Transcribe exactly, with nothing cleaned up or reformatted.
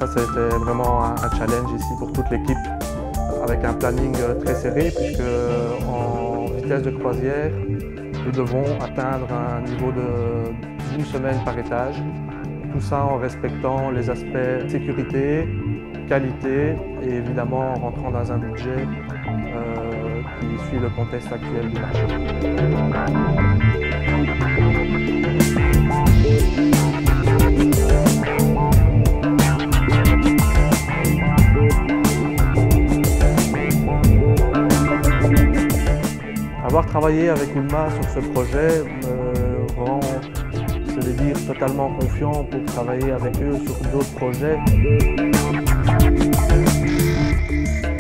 ça c'était vraiment un, un challenge ici pour toute l'équipe, avec un planning très serré, puisque en vitesse de croisière, nous devons atteindre un niveau d'une semaine par étage. Tout ça en respectant les aspects sécurité, qualité et évidemment en rentrant dans un budget euh, qui suit le contexte actuel du marché. Avoir travaillé avec Ulma sur ce projet me rend, je vais dire, totalement confiant pour travailler avec eux sur d'autres projets.